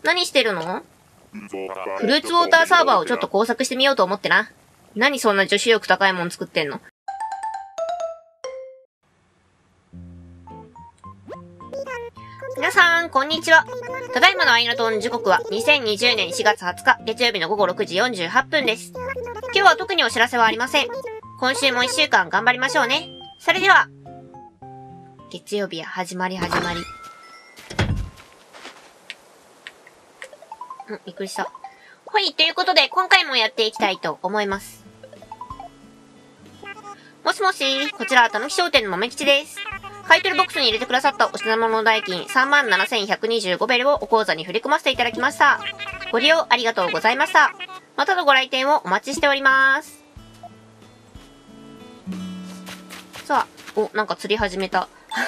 何してるの？フルーツウォーターサーバーをちょっと工作してみようと思ってな。何そんな女子力高いもん作ってんの？皆さん、こんにちは。ただいまのアイナトーン時刻は2020年4月20日月曜日の午後6時48分です。今日は特にお知らせはありません。今週も1週間頑張りましょうね。それでは、月曜日や始まり。びっくりした。はい、ということで今回もやっていきたいと思います。もしもし、こちら、たぬき商店の豆吉です。買い取りボックスに入れてくださったお品物代金37,125ベルをお口座に振り込ませていただきました。ご利用ありがとうございました。またのご来店をお待ちしております。さあ、なんか釣り始めた。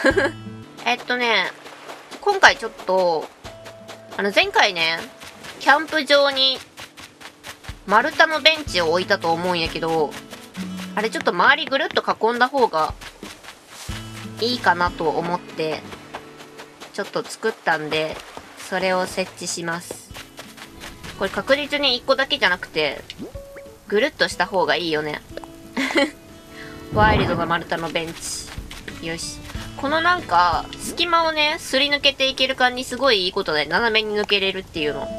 今回ちょっと、前回ね、キャンプ場に丸太のベンチを置いたと思うんやけど、あれちょっと周りぐるっと囲んだ方がいいかなと思って、ちょっと作ったんで、それを設置します。これ確実に1個だけじゃなくて、ぐるっとした方がいいよね。ワイルドな丸太のベンチ。よし。このなんか、隙間をね、すり抜けていける感じすごいいいことで、斜めに抜けれるっていうの。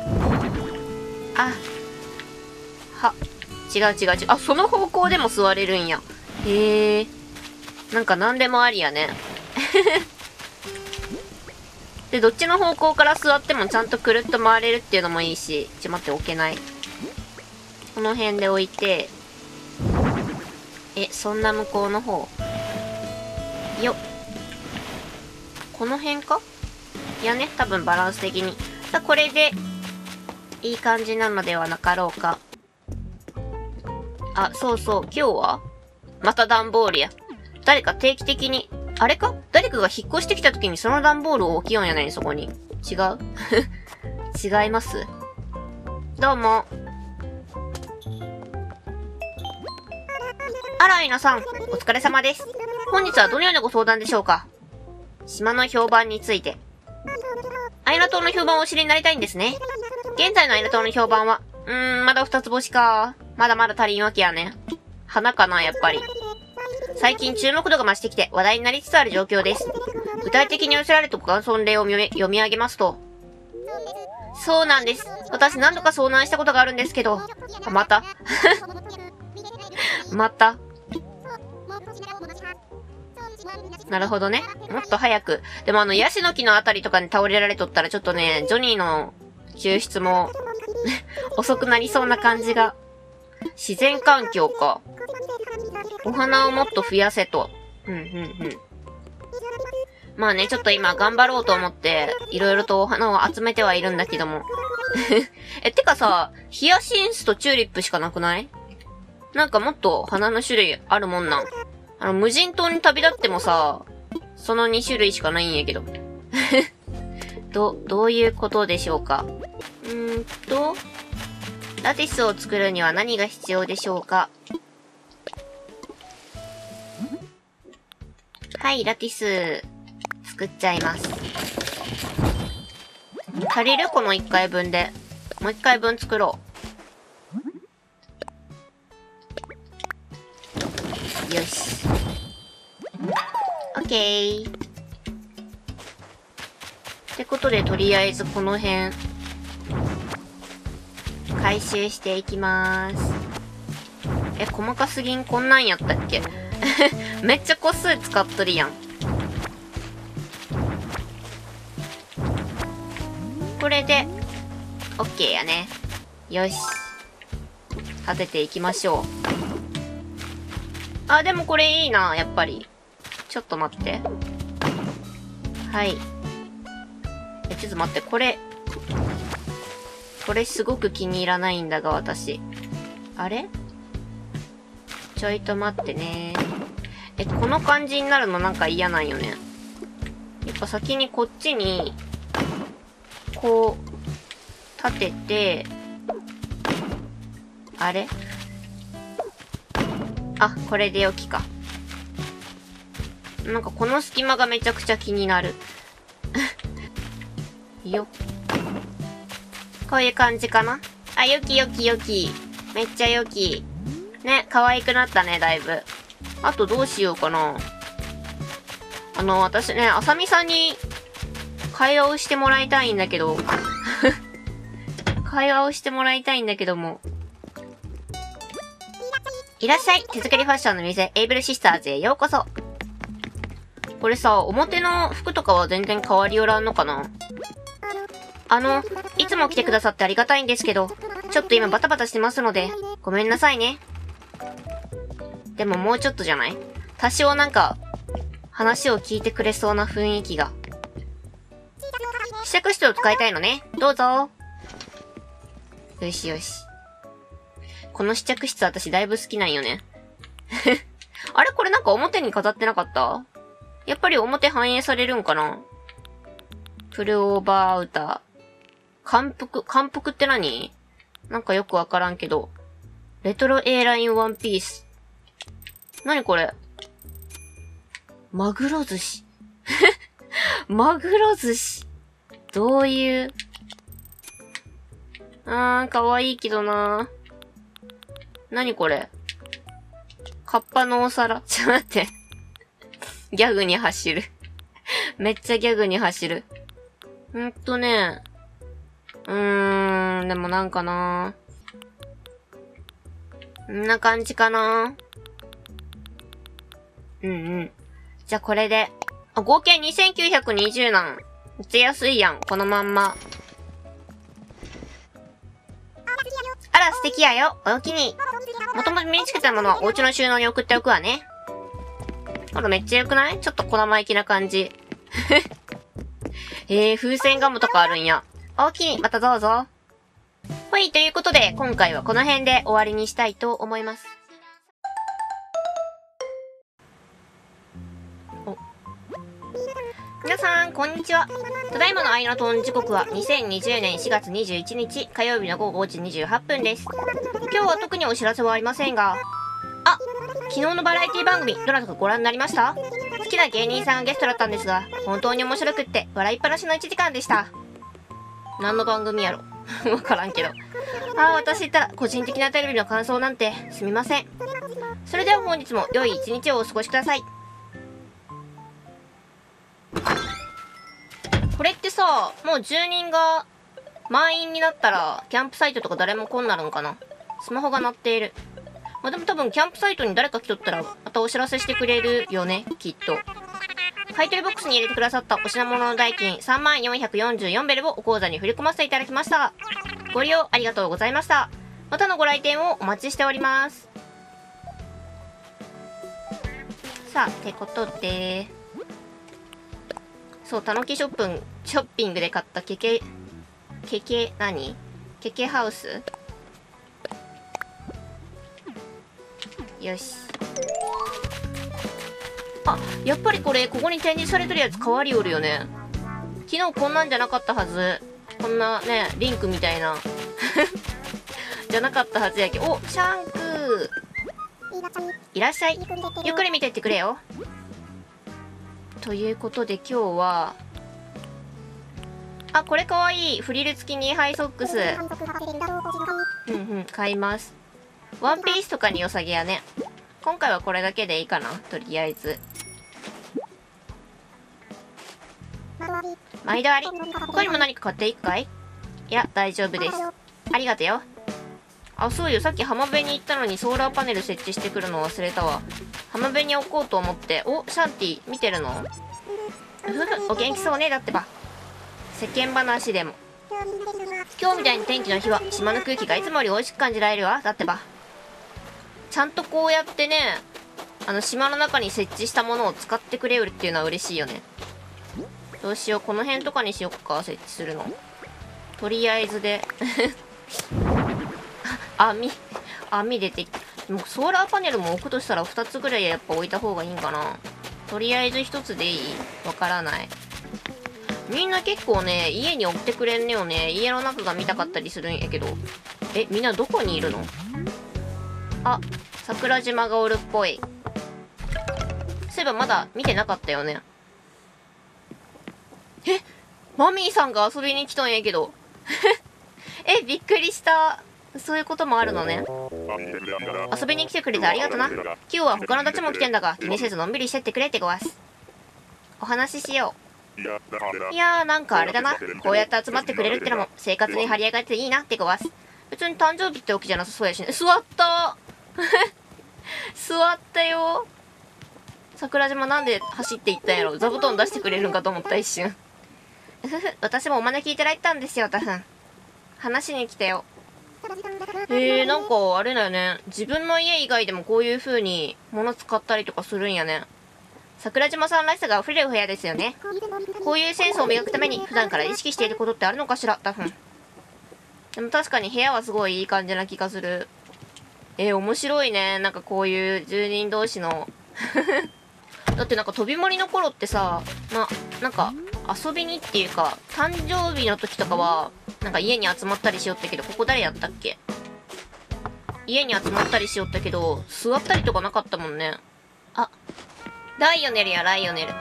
違う。あ、その方向でも座れるんや。へえ。なんか何でもありやね。で、どっちの方向から座ってもちゃんとくるっと回れるっていうのもいいし、待って、置けない。この辺で置いて、そんな向こうの方。よっ。この辺か？いやね、多分バランス的に。さあ、これで、いい感じなのではなかろうか。あ、そうそう、今日はまた段ボールや。誰か定期的に、あれか？誰かが引っ越してきた時にその段ボールを置きようんやないそこに。違う違います？どうも。あら、アイナさん、お疲れ様です。本日はどのようなご相談でしょうか？島の評判について。アイナ島の評判をお知りになりたいんですね。現在のアイナ島の評判は、まだ2つ星か。まだまだ足りんわけやね。花かな、やっぱり。最近注目度が増してきて話題になりつつある状況です。具体的に寄せられたご感想例を読み上げますと。そうなんです。私何度か遭難したことがあるんですけど。またまたなるほどね。もっと早く。でもヤシの木のあたりとかに倒れられとったらちょっとね、ジョニーの救出も遅くなりそうな感じが。自然環境か。お花をもっと増やせと。まあね、ちょっと今頑張ろうと思って、いろいろとお花を集めてはいるんだけども。てかさ、ヒヤシンスとチューリップしかなくない？なんかもっと花の種類あるもんなん。無人島に旅立ってもさ、その2種類しかないんやけど。どういうことでしょうか。ラティスを作るには何が必要でしょうか。はい、ラティス、作っちゃいます。足りる？この1回分で。もう1回分作ろう。よし。オッケー。ってことで、とりあえずこの辺、回収していきまーす。細かすぎんこんなんやったっけ？めっちゃ個数使っとるやん。これで、オッケーやね。よし。立てていきましょう。あ、でもこれいいな、やっぱり。ちょっと待って。はい。ちょっと待って、これすごく気に入らないんだが、私。あれ？ちょいと待ってね。この感じになるのなんか嫌なんよね。やっぱ先にこっちに、こう、立てて、あれ？あ、これでよきか。なんかこの隙間がめちゃくちゃ気になる。よっ。 こういう感じかな。あ、よきよきよき。めっちゃよき。ね、可愛くなったね、だいぶ。あとどうしようかな。私ね、あさみさんに会話をしてもらいたいんだけど。会話をしてもらいたいんだけども。いらっしゃい。手作りファッションの店、エイブルシスターズへようこそ。これさ、表の服とかは全然変わりよらんのかな？いつも来てくださってありがたいんですけど、ちょっと今バタバタしてますので、ごめんなさいね。でももうちょっとじゃない？多少なんか、話を聞いてくれそうな雰囲気が。試着室を使いたいのね。どうぞ。よしよし。この試着室私だいぶ好きなんよね。あれこれなんか表に飾ってなかった？やっぱり表反映されるんかな？プルオーバーアウター。韓服って何？なんかよくわからんけど。レトロ A ラインワンピース。何これ？マグロ寿司。マグロ寿司。どういう。かわいいけどな。何これ？カッパのお皿。ちょっと待って。ギャグに走る。めっちゃギャグに走る。でもなんかな。こんな感じかな。じゃあこれで。合計2920なん。めっちゃ安いやん。このまんま。あら、素敵やよ。おおきに。もともと身につけたものはお家の収納に送っておくわね。ほら、めっちゃ良くない？ちょっと小生意気な感じ。風船ガムとかあるんや。おおきに、またどうぞ。はい、ということで、今回はこの辺で終わりにしたいと思います。皆さん、こんにちは。ただいまのアイナトーン時刻は2020年4月21日火曜日の午後5時28分です。今日は特にお知らせはありませんが、昨日のバラエティ番組、どなたかご覧になりました？好きな芸人さんがゲストだったんですが、本当に面白くって笑いっぱなしの1時間でした。何の番組やろわからんけど。私言ったら個人的なテレビの感想なんてすみません。それでは本日も良い一日をお過ごしください。これってさ、もう住人が満員になったら、キャンプサイトとか誰も来んなるんかな？スマホが鳴っている。でも多分キャンプサイトに誰か来とったら、またお知らせしてくれるよね、きっと。買い取りボックスに入れてくださったお品物の代金3444ベルをお口座に振り込ませていただきました。ご利用ありがとうございました。またのご来店をお待ちしております。さあ、ってことで、そう、たぬきショッピングで買ったケケハウス？よし。やっぱりこれ、ここに展示されてるやつ変わりおるよね。昨日こんなんじゃなかったはず。こんなね、リンクみたいな。じゃなかったはずやけど。シャンクいらっしゃい。ゆっくり見てってくれよ。ということで今日は、これかわいい。フリル付きニーハイソックス。買います。ワンピースとかに良さげやね。今回はこれだけでいいかな。とりあえず。毎度あり。他にも何か買っていくかい？いや、大丈夫です。ありがとよ。そうよ。さっき浜辺に行ったのにソーラーパネル設置してくるの忘れたわ。浜辺に置こうと思って。シャンティ、見てるの？お元気そうね。だってば。世間話でも。今日みたいに天気の日は島の空気がいつもより美味しく感じられるわ。だってば。ちゃんとこうやってね、島の中に設置したものを使ってくれるっていうのは嬉しいよね。どうしよう。この辺とかにしよっか。設置するの。とりあえずで。網出てきた。でもソーラーパネルも置くとしたら2つぐらいやっぱ置いた方がいいんかな。とりあえず1つでいい？わからない。みんな結構ね、家に置ってくれんねよね。家の中が見たかったりするんやけど。みんなどこにいるの？桜島がおるっぽい。そういえばまだ見てなかったよね。マミーさんが遊びに来たんやけど。 びっくりした。そういうこともあるのね。遊びに来てくれてありがとな。今日は他のたちも来てんだが、気にせずのんびりしてってくれってごわす。お話ししよう。いやー、なんかあれだな。こうやって集まってくれるってのも生活に張り上がっていいなってごわす。別に誕生日ってわけじゃなさそうやしね。座った座ったよ。桜島なんで走っていったんやろ。座布団出してくれるんかと思った一瞬。私もお招きいただいたんですよ、タフン。話しに来たよ。なんかあれだよね。自分の家以外でもこういう風に物使ったりとかするんやね。桜島さんらしさが溢れる部屋ですよね。こういうセンスを磨くために普段から意識していることってあるのかしら、タフン。でも確かに部屋はすごいいい感じな気がする。面白いね。なんかこういう住人同士の。だってなんか飛び森の頃ってさ、なんか遊びにっていうか、誕生日の時とかは、なんか家に集まったりしよったけど、ここ誰やったっけ？家に集まったりしよったけど、座ったりとかなかったもんね。あ、ライオネルやライオネル。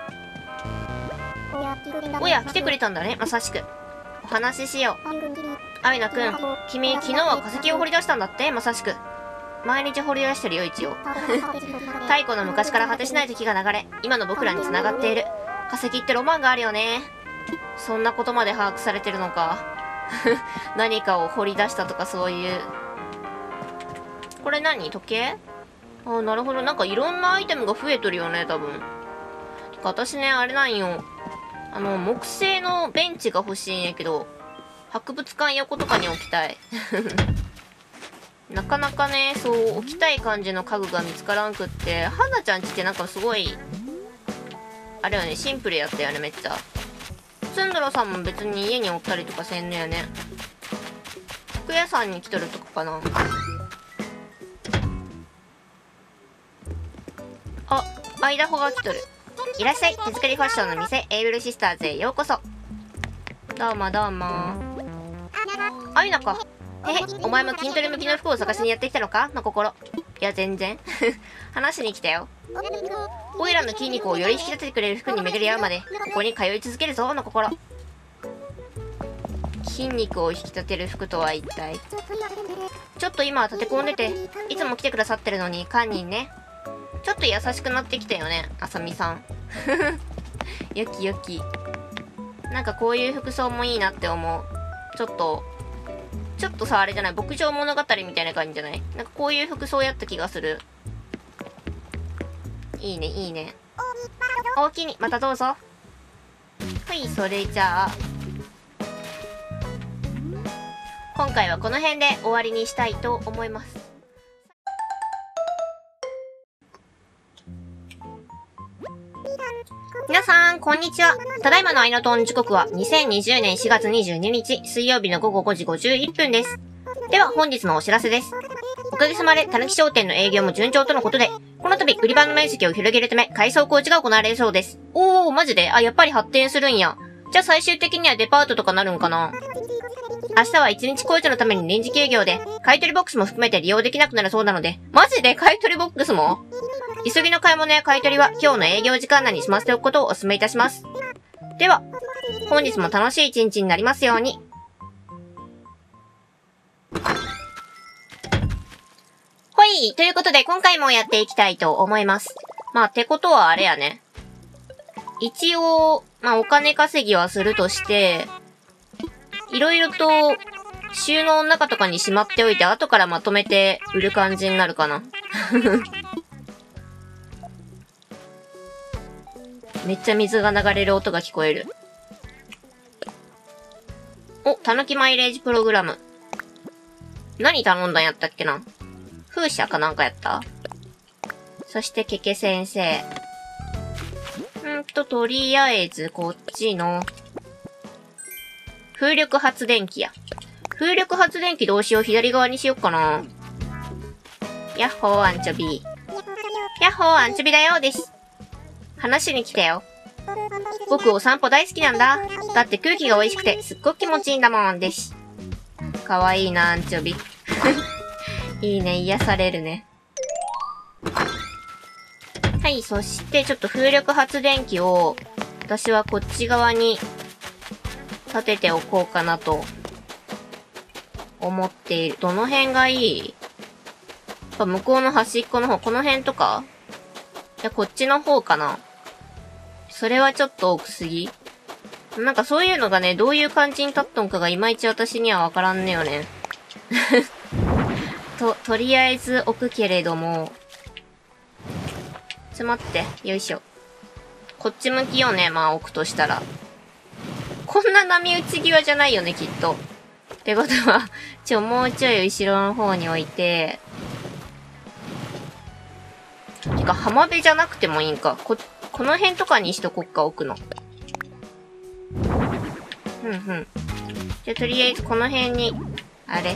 おや、来てくれたんだね、まさしく。お話ししよう。アイナくん、君、昨日は化石を掘り出したんだって、まさしく。毎日掘り出してるよ、一応。太古の昔から果てしない時が流れ、今の僕らに繋がっている。化石ってロマンがあるよね。そんなことまで把握されてるのか。何かを掘り出したとかそういう。これ何？時計？あ、なるほど。なんかいろんなアイテムが増えとるよね、多分。私ね、あれなんよ。木製のベンチが欲しいんやけど、博物館横とかに置きたい。なかなかね、そう置きたい感じの家具が見つからんくって、はなちゃんちってなんかすごい、あれはね、シンプルやったよね、めっちゃ。ツンドラさんも別に家におったりとかせんのやね。服屋さんに来とるとかかな。あ、アイダホが来とる。いらっしゃい、手作りファッションの店、エイブルシスターズへようこそ。どうもどうも。アイナか。お前も筋トレ向きの服を探しにやってきたのかの心。いや、全然。話しに来たよ。オイラの筋肉をより引き立ててくれる服に巡り合うまで、ここに通い続けるぞの心。筋肉を引き立てる服とは一体。ちょっと今は立て込んでて、いつも来てくださってるのに、カンニンね。ちょっと優しくなってきたよね、あさみさん。よきよき。なんかこういう服装もいいなって思う。ちょっとさ、あれじゃない、牧場物語みたいな感じじゃない？なんかこういう服装やった気がする。いいね、いいね。おおきに、またどうぞ。はい、それじゃあ。今回はこの辺で終わりにしたいと思います。皆さん、こんにちは。ただいまのアイナトン時刻は2020年4月22日水曜日の午後5時51分です。では本日のお知らせです。おかげさまでたぬき商店の営業も順調とのことで、この度売り場の面積を広げるため改装工事が行われるそうです。おー、マジで？あ、やっぱり発展するんや。じゃあ最終的にはデパートとかなるんかな？明日は1日工事のために臨時休業で、買取ボックスも含めて利用できなくなるそうなので、マジで買取ボックスも？急ぎの買い物や買い取りは今日の営業時間内に済ませておくことをお勧めいたします。では、本日も楽しい一日になりますように。ほい、ということで今回もやっていきたいと思います。まあ、ってことはあれやね。一応、まあお金稼ぎはするとして、いろいろと収納の中とかにしまっておいて後からまとめて売る感じになるかな。めっちゃ水が流れる音が聞こえる。お、たぬきマイレージプログラム。何頼んだんやったっけな？風車かなんかやった？そしてケケ先生。とりあえずこっちの風力発電機や。風力発電機どうしよう？左側にしよっかな。やっほーアンチョビ。やっほーアンチョビだよです。話しに来たよ。僕お散歩大好きなんだ。だって空気が美味しくてすっごく気持ちいいんだもんです。かわいいな、アンチョビ。いいね、癒されるね。はい、そしてちょっと風力発電機を私はこっち側に立てておこうかなと思っている。どの辺がいい？やっぱ向こうの端っこの方、この辺とか？いや、こっちの方かな。それはちょっと多くすぎ？なんかそういうのがね、どういう感じに立っとんかがいまいち私にはわからんねよね。とりあえず置くけれども。ちょ待って。よいしょ。こっち向きよね、まあ置くとしたら。こんな波打ち際じゃないよね、きっと。ってことは、もうちょい後ろの方に置いて。てか、浜辺じゃなくてもいいんか。この辺とかにしとこっか、置くの。じゃ、とりあえずこの辺に、あれ。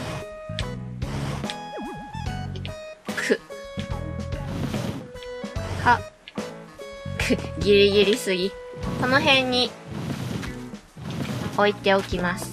ギリギリすぎ。この辺に、置いておきます。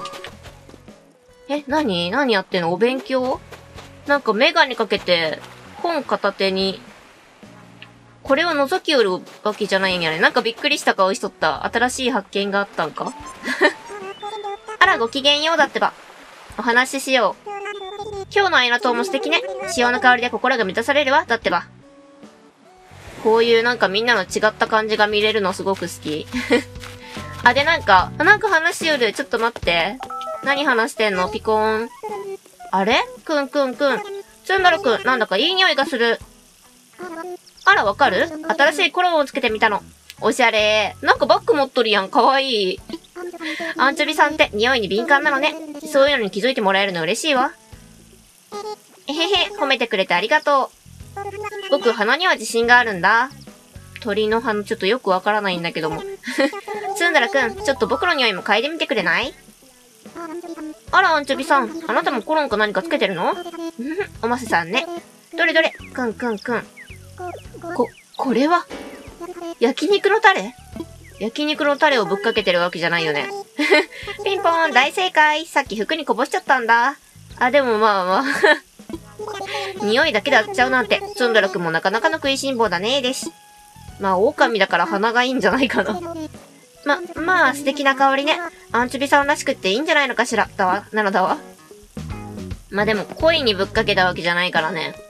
何やってんの？お勉強？なんかメガネかけて、本片手に、これを覗きよるわけじゃないんやね。なんかびっくりした顔しとった。新しい発見があったんか？あら、ご機嫌ようだってば。お話ししよう。今日のアイナ島も素敵ね。潮の香りで心が満たされるわ。だってば。こういうなんかみんなの違った感じが見れるのすごく好き。あ、でなんか話しよる。ちょっと待って。何話してんの？ピコーン。あれ？くん。ツンダルくん、なんだかいい匂いがする。あら、わかる？新しいコロンをつけてみたの。おしゃれー。なんかバッグ持っとるやん。かわいい。アンチョビさんって匂いに敏感なのね。そういうのに気づいてもらえるの嬉しいわ。えへへ、褒めてくれてありがとう。僕、鼻には自信があるんだ。鳥の鼻ちょっとよくわからないんだけども。ツンダラくん、ちょっと僕の匂いも嗅いでみてくれない？あら、アンチョビさん。あなたもコロンか何かつけてるの？おませさんね。どれ。くん。これは焼肉のタレ？焼肉のタレをぶっかけてるわけじゃないよね。ピンポーン、大正解。さっき服にこぼしちゃったんだ。あ、でもまあ。匂いだけで当っちゃうなんて、ツンドラくんもなかなかの食いしん坊だねーです。まあ、狼だから鼻がいいんじゃないかな。まあ、素敵な香りね。アンチョビさんらしくっていいんじゃないのかしら。なのだわ。まあでも、恋にぶっかけたわけじゃないからね。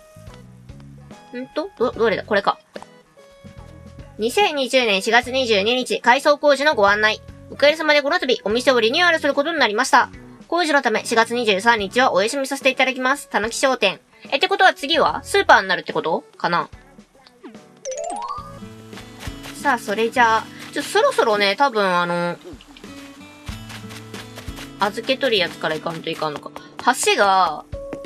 どれだ？これか。2020年4月22日、改装工事のご案内。おかげさまでこの度、お店をリニューアルすることになりました。工事のため4月23日はお休みさせていただきます。たぬき商店。ってことは次はスーパーになるってことかな？さあ、それじゃあ、そろそろね、多分預け取るやつからいかんといかんのか。橋が、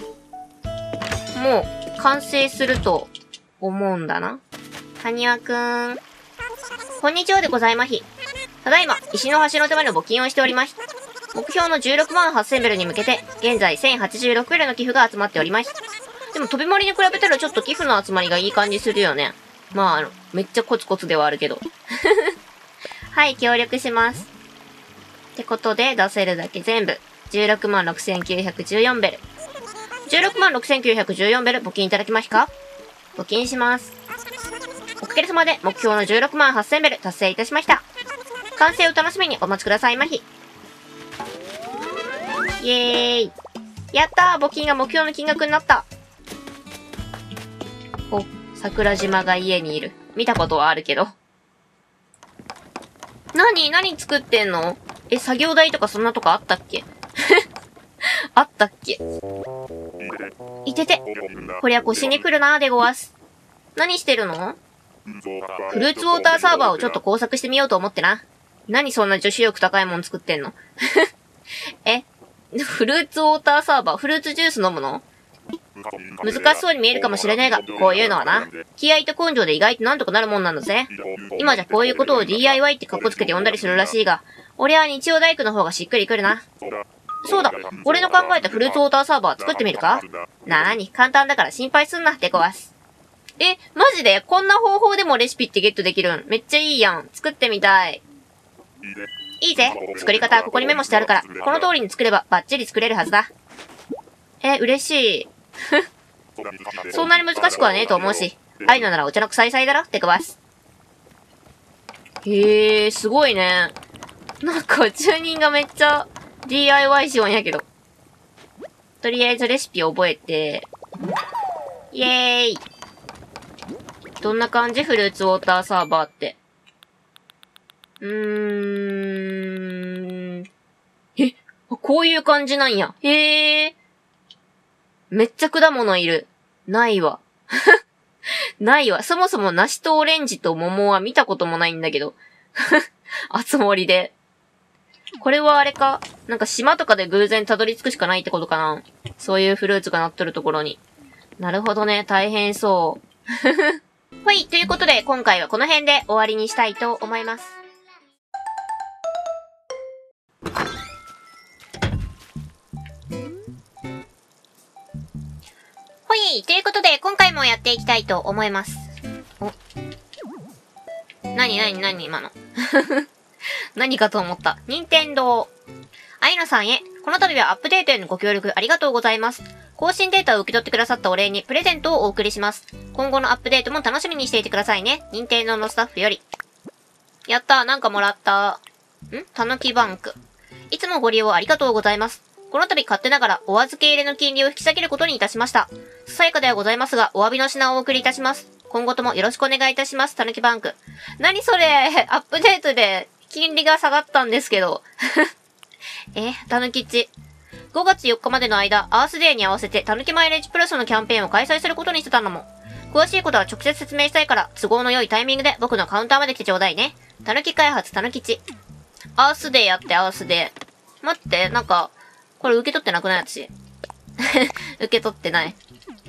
もう、完成すると思うんだな。はにわくん。こんにちはでございまひ。ただいま、石の橋のための募金をしております。目標の16万8000ベルに向けて、現在1086ベルの寄付が集まっております。でも飛び盛りに比べたらちょっと寄付の集まりがいい感じするよね。まあ、めっちゃコツコツではあるけど。はい、協力します。ってことで、出せるだけ全部、16万6914ベル。16万6914ベル、募金いただきますか？募金します。おかげさまで、目標の16万8000ベル、達成いたしました。完成を楽しみにお待ちくださいまひ。イエーイ。やったー！募金が目標の金額になった。お、桜島が家にいる。見たことはあるけど。何作ってんの？作業台とかそんなとこあったっけ？あったっけ？いてて。こりゃ腰に来るなーでごわす。何してるの？フルーツウォーターサーバーをちょっと工作してみようと思ってな。何そんな女子力高いもん作ってんの？フルーツウォーターサーバー？フルーツジュース飲むの？難しそうに見えるかもしれねえが、こういうのはな、気合と根性で意外となんとかなるもんなんだぜ。今じゃこういうことを DIY ってカッコつけて呼んだりするらしいが、俺は日曜大工の方がしっくりくるな。そうだ、俺の考えたフルーツウォーターサーバー作ってみるか？簡単だから心配すんなってこわす。マジでこんな方法でもレシピってゲットできるん？めっちゃいいやん。作ってみたい。いいぜ。作り方はここにメモしてあるから、この通りに作ればバッチリ作れるはずだ。嬉しい。そんなに難しくはねえと思うし、ありのならお茶の臭いさいだろってかわす。へえ、すごいね。なんか、住人がめっちゃ DIY しようんやけど。 とりあえずレシピ覚えて、イエーイ。どんな感じ？フルーツウォーターサーバーって。こういう感じなんや。へえ。めっちゃ果物いる。ないわ。ないわ。そもそも梨とオレンジと桃は見たこともないんだけど。あつ森で。これはあれか？なんか島とかで偶然たどり着くしかないってことかな？そういうフルーツがなっとるところに。なるほどね。大変そう。はい。ということで、今回はこの辺で終わりにしたいと思います。ほい。ということで、今回もやっていきたいと思います。なに今の。何かと思った。任天堂。あいのさんへ、この度はアップデートへのご協力ありがとうございます。更新データを受け取ってくださったお礼にプレゼントをお送りします。今後のアップデートも楽しみにしていてくださいね。任天堂のスタッフより。やったー、なんかもらった。たぬきバンク。いつもご利用ありがとうございます。この度勝手ながらお預け入れの金利を引き下げることにいたしました。ささやかではございますが、お詫びの品をお送りいたします。今後ともよろしくお願いいたします。たぬきバンク。何それアップデートで金利が下がったんですけど。たぬきち。5月4日までの間、アースデーに合わせてたぬきマイレージプラスのキャンペーンを開催することにしてたのも。詳しいことは直接説明したいから、都合の良いタイミングで僕のカウンターまで来てちょうだいね。たぬき開発たぬきち。アースデーやってアースデー。待って、なんか、これ受け取ってなくない私。受け取ってない。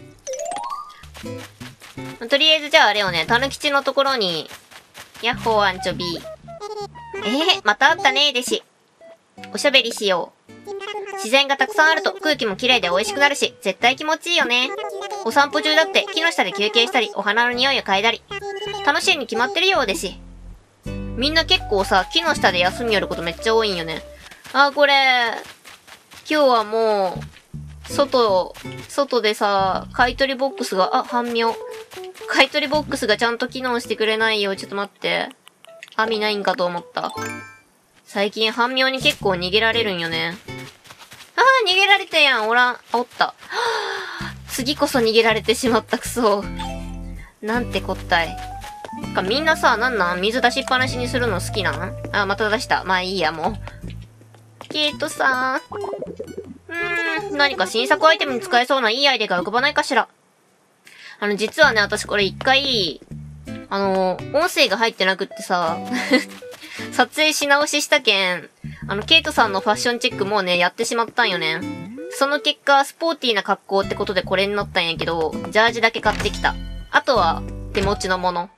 とりあえずじゃああれよね、たぬきちのところに、ヤッホーアンチョビ。また会ったねーでし。おしゃべりしよう。自然がたくさんあると空気も綺麗で美味しくなるし、絶対気持ちいいよね。お散歩中だって木の下で休憩したり、お花の匂いを嗅いだり。楽しいに決まってるようでし。みんな結構さ、木の下で休みよることめっちゃ多いんよね。これ、今日はもう、外でさ、買い取りボックスが、半妙。買い取りボックスがちゃんと機能してくれないよ。ちょっと待って。網ないんかと思った。最近半妙に結構逃げられるんよね。逃げられたやん。おった。次こそ逃げられてしまったくそ。なんてこったい。みんなさ、水出しっぱなしにするの好きなん？また出した。まあいいや、もう。さ何か新作アイテムに使えそうないいアイデアが浮かばないかしら。実はね、私これ一回、音声が入ってなくってさ、撮影し直ししたけん、ケイトさんのファッションチェックもうね、やってしまったんよね。その結果、スポーティーな格好ってことでこれになったんやけど、ジャージだけ買ってきた。あとは、手持ちのもの。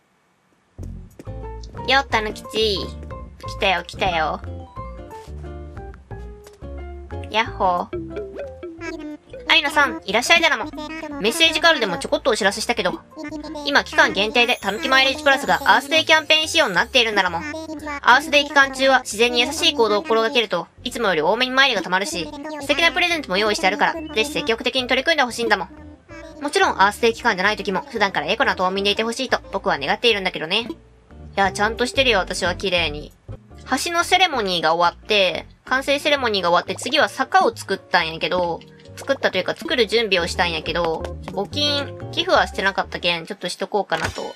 よ、たぬきち。来たよ、来たよ。やっほー。あいなさん、いらっしゃいだらも。メッセージカードでもちょこっとお知らせしたけど、今期間限定でたぬきマイレージプラスがアースデーキャンペーン仕様になっているんだらも。アースデー期間中は自然に優しい行動を心がけると、いつもより多めにマイレが貯まるし、素敵なプレゼントも用意してあるから、ぜひ積極的に取り組んでほしいんだもん。もちろんアースデー期間じゃない時も普段からエコな島民でいてほしいと僕は願っているんだけどね。いや、ちゃんとしてるよ、私は綺麗に。橋のセレモニーが終わって、完成セレモニーが終わって次は坂を作ったんやけど、作ったというか作る準備をしたんやけど、募金、寄付はしてなかったけん、ちょっとしとこうかなと。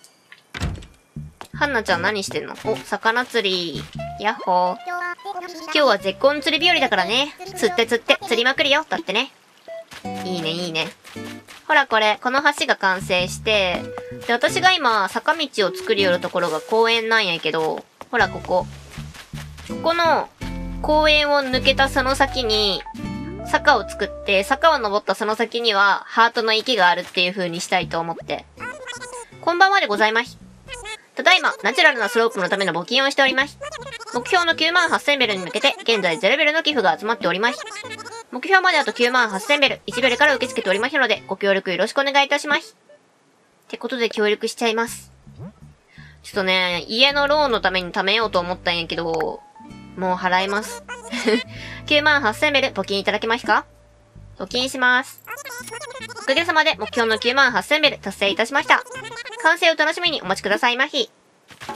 はんなちゃん何してんの？魚釣り。やっほー。今日は絶好の釣り日和だからね。釣って釣りまくるよ。だってね。いいね、いいね。ほらこれ、この橋が完成して、で、私が今、坂道を作り寄るところが公園なんやけど、ほらここ。ここの公園を抜けたその先に、坂を作って、坂を登ったその先には、ハートの池があるっていう風にしたいと思って。こんばんはでございます。ただいま、ナチュラルなスロープのための募金をしております。目標の98,000ベルに向けて、現在0ベルの寄付が集まっております。目標まであと98,000ベル、1ベルから受け付けておりますので、ご協力よろしくお願いいたします。ってことで協力しちゃいます。ちょっとね、家のローンのために貯めようと思ったんやけど、もう払います。98,000ベル募金いただけますか？募金します。おかげさまで目標の98,000ベル達成いたしました。完成を楽しみにお待ちくださいまひ。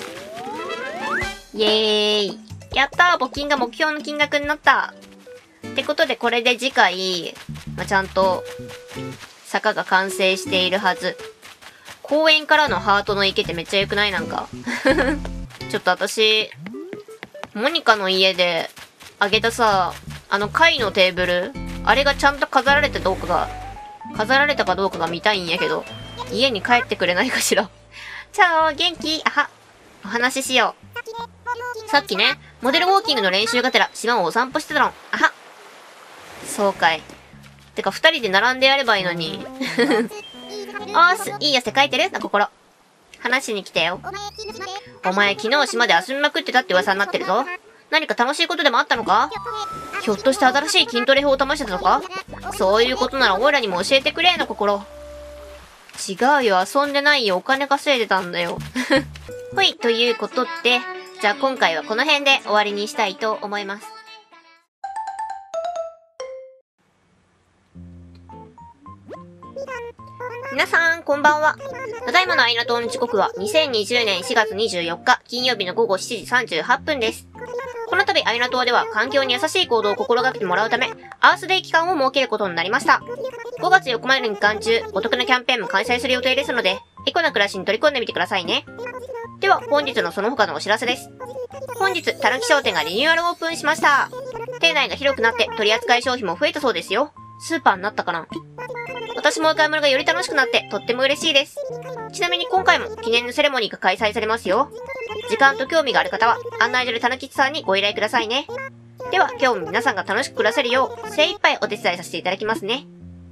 イエーイ。やったー、募金が目標の金額になった。 ってことでこれで次回、ちゃんと坂が完成しているはず。公園からのハートの池ってめっちゃ良くない？なんか。ちょっと私、モニカの家であげたさ、貝のテーブル、あれがちゃんと飾られたかどうかが見たいんやけど、家に帰ってくれないかしら。チャオ、元気？あは、お話ししよう。さっきね、モデルウォーキングの練習がてら島をお散歩してたの。あは。そうかい。てか二人で並んでやればいいのに。おーす、いい汗かいてるな、心。話しに来たよ。お前昨日島で遊びまくってたって噂になってるぞ。何か楽しいことでもあったのか？ひょっとして新しい筋トレ法を試してたのか？そういうことならオイラにも教えてくれな、心。違うよ、遊んでないよ、お金稼いでたんだよ。ほい、ということで、じゃあ今回はこの辺で終わりにしたいと思います。皆さん、こんばんは。ただいまのアイナ島の時刻は2020年4月24日金曜日の午後7時38分です。この度アイナ島では環境に優しい行動を心がけてもらうため、アースデイ期間を設けることになりました。5月4日までの期間中、お得なキャンペーンも開催する予定ですので、エコな暮らしに取り込んでみてくださいね。では、本日のその他のお知らせです。本日、たぬき商店がリニューアルオープンしました。店内が広くなって取扱い商品も増えたそうですよ。スーパーになったかな？私もお買い物がより楽しくなってとっても嬉しいです。ちなみに今回も記念のセレモニーが開催されますよ。時間と興味がある方は案内所でたぬきちさんにご依頼くださいね。では今日も皆さんが楽しく暮らせるよう精一杯お手伝いさせていただきますね。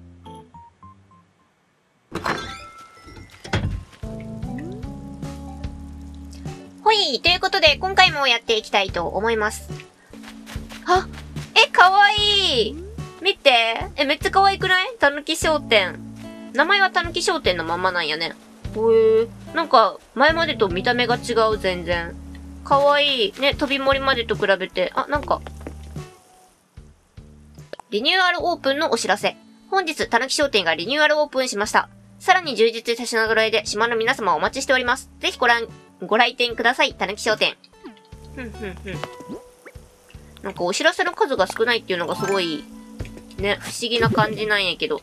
ほい、ということで今回もやっていきたいと思います。あ、かわいい。見て。めっちゃ可愛くない？たぬき商店。名前はたぬき商店のまんまなんやね。なんか、前までと見た目が違う、全然。可愛い。ね、飛び盛りまでと比べて。なんか。リニューアルオープンのお知らせ。本日、たぬき商店がリニューアルオープンしました。さらに充実した品揃えで島の皆様をお待ちしております。ぜひご来店ください、たぬき商店。なんかお知らせの数が少ないっていうのがすごい、ね、不思議な感じなんやけど。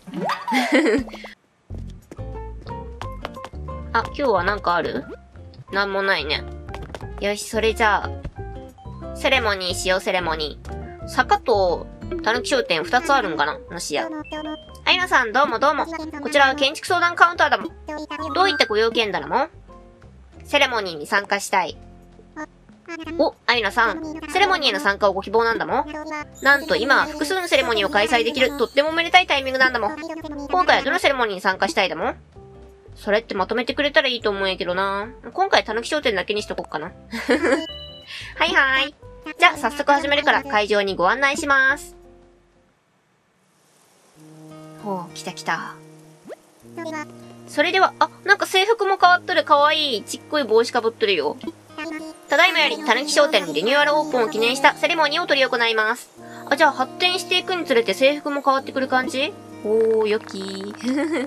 今日はなんかある？なんもないね。よし、それじゃあ、セレモニーしよう、セレモニー。坂と、たぬき商店2つあるんかな？もしや。アイナさん、どうもどうも。こちらは建築相談カウンターだもん。どういったご用件だもん？セレモニーに参加したい。お、アイナさん、セレモニーへの参加をご希望なんだもん。なんと今、複数のセレモニーを開催できるとってもおめでたいタイミングなんだもん。今回はどのセレモニーに参加したいだもん？それってまとめてくれたらいいと思うんやけどな。今回たぬき商店だけにしとこっかな。はいはい。じゃあ早速始めるから会場にご案内します。ほう、来た来た。それでは、なんか制服も変わっとる。かわいい。ちっこい帽子かぶっとるよ。ただいまより、たぬき商店リニューアルオープンを記念したセレモニーを執り行います。じゃあ発展していくにつれて制服も変わってくる感じ？よきー。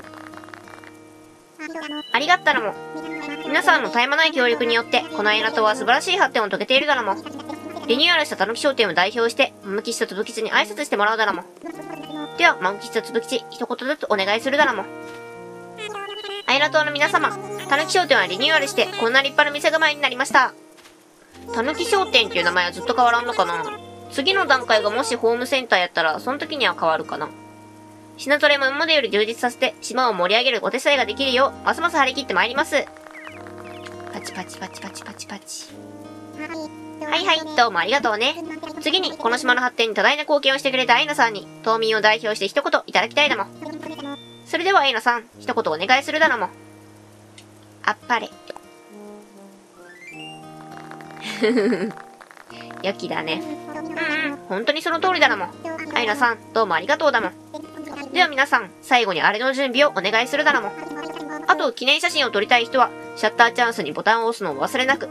ありがったらも。皆さんの絶え間ない協力によって、このアイナ島は素晴らしい発展を遂げているだらも。リニューアルしたたぬき商店を代表して、マムキチとつぶきちに挨拶してもらうだらも。では、マムキチとつぶきち、一言ずつお願いするだらも。アイナ島の皆様、たぬき商店はリニューアルして、こんな立派な店構えになりました。たぬき商店っていう名前はずっと変わらんのかな？次の段階がもしホームセンターやったら、その時には変わるかな。品揃えも今までより充実させて、島を盛り上げるお手伝いができるよう、ますます張り切ってまいります。パチパチパチパチパチパチ。はいはい、どうもありがとうね。次に、この島の発展に多大な貢献をしてくれたアイナさんに、島民を代表して一言いただきたいだもん。それではアイナさん、一言お願いするだろも。あっぱれ。良きだね。本当にその通りだなもん。アイナさん、どうもありがとうだもん。では皆さん、最後にあれの準備をお願いするだろもん。あと、記念写真を撮りたい人は、シャッターチャンスにボタンを押すのを忘れなく。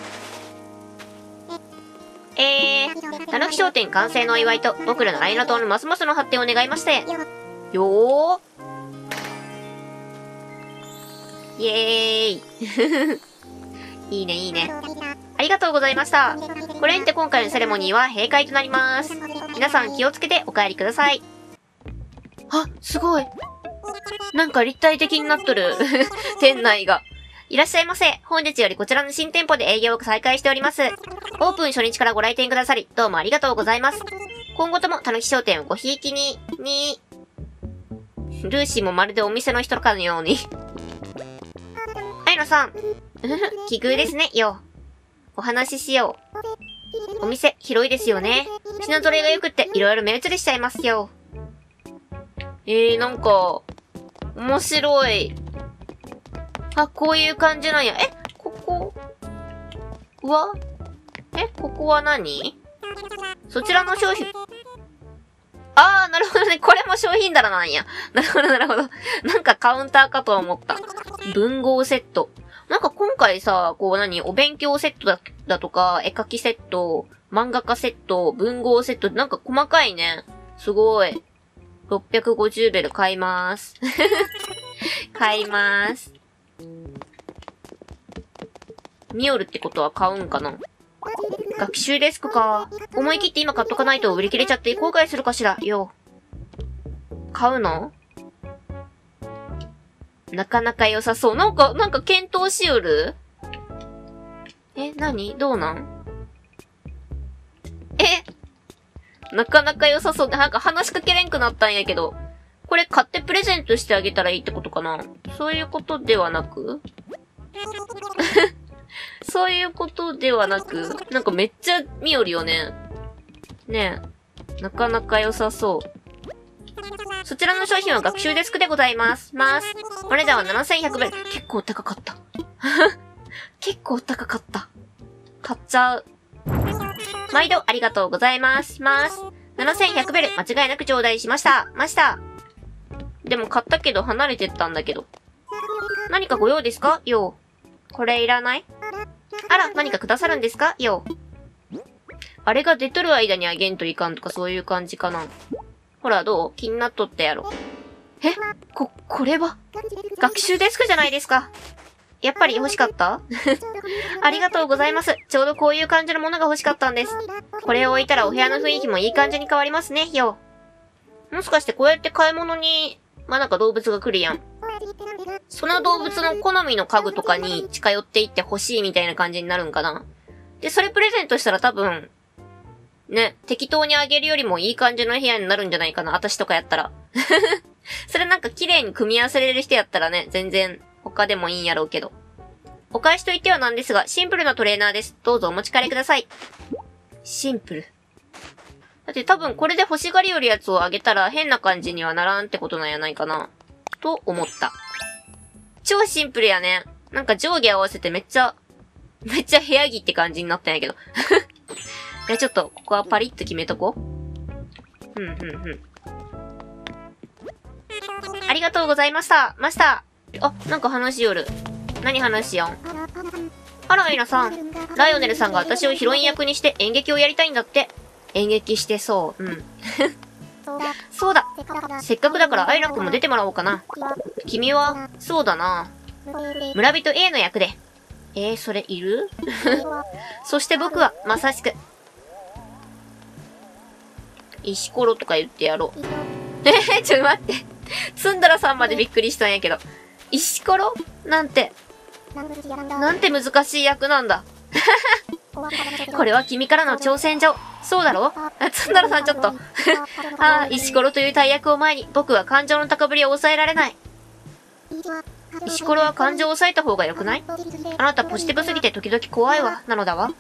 たぬき商店完成のお祝いと、僕らのアイナ島のますますの発展を願いまして。よー。イエーイ。いいねいいね。ありがとうございました。これにて今回のセレモニーは閉会となります。 皆さん気をつけてお帰りください。あ、すごい。なんか立体的になっとる。店内が。いらっしゃいませ。本日よりこちらの新店舗で営業を再開しております。オープン初日からご来店くださり、どうもありがとうございます。今後ともたぬき商店をごひいきに、ルーシーもまるでお店の人かのように。アイナさん。奇遇ですね、よ。お話ししよう。お店、広いですよね。品揃えが良くって、いろいろ目移りしちゃいますよ。なんか、面白い。あ、こういう感じなんや。ここはここは何？そちらの商品。あー、なるほどね。これも商品棚なんや。なるほど、なるほど。なんかカウンターかと思った。文豪セット。なんか今回さ、こうお勉強セットだとか、絵描きセット、漫画家セット、文豪セット、なんか細かいね。すごい。650ベル買いまーす。買いまーす。ミオルってことは買うんかな？学習デスクか。思い切って今買っとかないと売り切れちゃって後悔するかしら、よ。買うの？なかなか良さそう。なんか検討しよる？何？どうなん？なかなか良さそう。なんか話しかけれんくなったんやけど。これ買ってプレゼントしてあげたらいいってことかな？そういうことではなくそういうことではなく、なんかめっちゃ見よるよね。ねえ。なかなか良さそう。そちらの商品は学習デスクでございます。お値段は7100ベル。結構高かった。結構高かった。買っちゃう。毎度ありがとうございます。7100ベル。間違いなく頂戴しました。でも買ったけど離れてったんだけど。何かご用ですか？よう。これいらない？あら、何かくださるんですか？よう。あれが出とる間にあげんといかんとかそういう感じかな。ほら、どう？気になっとったやろ。これは学習デスクじゃないですか。やっぱり欲しかったありがとうございます。ちょうどこういう感じのものが欲しかったんです。これを置いたらお部屋の雰囲気もいい感じに変わりますね、よ。もしかしてこうやって買い物に、なんか動物が来るやん。その動物の好みの家具とかに近寄っていって欲しいみたいな感じになるんかな。で、それプレゼントしたら多分、ね、適当にあげるよりもいい感じの部屋になるんじゃないかな。私とかやったら。それなんか綺麗に組み合わせれる人やったらね、全然他でもいいんやろうけど。お返しといってはなんですが、シンプルなトレーナーです。どうぞお持ち帰りください。シンプル。だって多分これで欲しがりよるやつをあげたら変な感じにはならんってことなんやないかな。と思った。超シンプルやね。なんか上下合わせてめっちゃ部屋着って感じになったんやけど。ちょっと、ここはパリッと決めとこう。ありがとうございました。あ、なんか話しよる。何話しやん？あら、エイナさん。ライオネルさんが私をヒロイン役にして演劇をやりたいんだって。演劇してそう。そうだ。せっかくだからアイラ君も出てもらおうかな。君は、そうだな。村人 A の役で。それいる？そして僕は、まさしく。石ころとか言ってやろう。ちょっと待って。ツンドラさんまでびっくりしたんやけど。石ころなんて難しい役なんだ。これは君からの挑戦状。そうだろ？ツンドラさんちょっと。石ころという大役を前に僕は感情の高ぶりを抑えられない。石ころは感情を抑えた方が良くない？あなたポジティブすぎて時々怖いわ、なのだわ。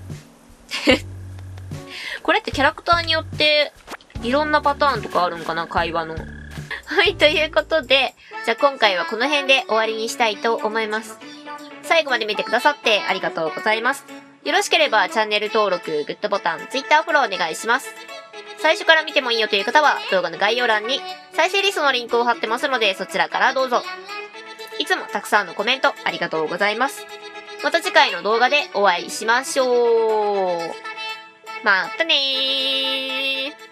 これってキャラクターによって、いろんなパターンとかあるんかな、会話の。はい、ということで、じゃあ今回はこの辺で終わりにしたいと思います。最後まで見てくださってありがとうございます。よろしければチャンネル登録、グッドボタン、Twitter フォローお願いします。最初から見てもいいよという方は動画の概要欄に再生リストのリンクを貼ってますのでそちらからどうぞ。いつもたくさんのコメントありがとうございます。また次回の動画でお会いしましょう。またねー。